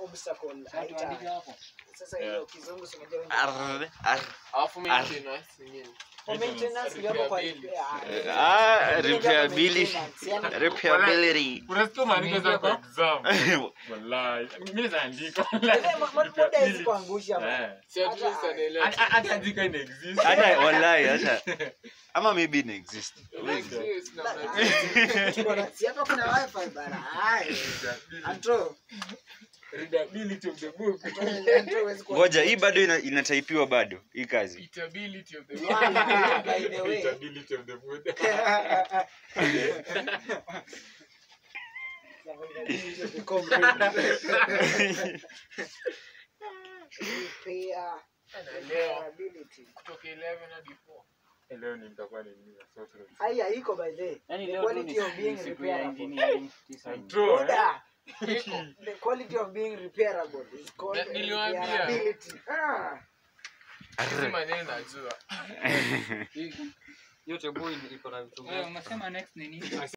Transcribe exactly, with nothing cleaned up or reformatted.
obstacle haita. Sasa hiyo kizungu si unajua wengi. Alafu maintenance nyingine. Maintenance ndio kwa ah repairability repairability unasikia maandiko za kwa exam wallahi mimi naandika moda hizi kuangusha bwana si address anaelewa hata andika ina exist hata wallahi hata ama maybe ina exist si hapa kuna wifi bana hai antro readability of the book ngoja hii bado inataipiwa bado hii kazi readability of the book by the way readability of the book kutoka eleven hadi four leo ni mtakuwa ni nini sote haya iko by the quality of being repairable true the quality of being repairable is called repairability ah sema nini najua yote boy iko na vitu. Wewe unasema next nini?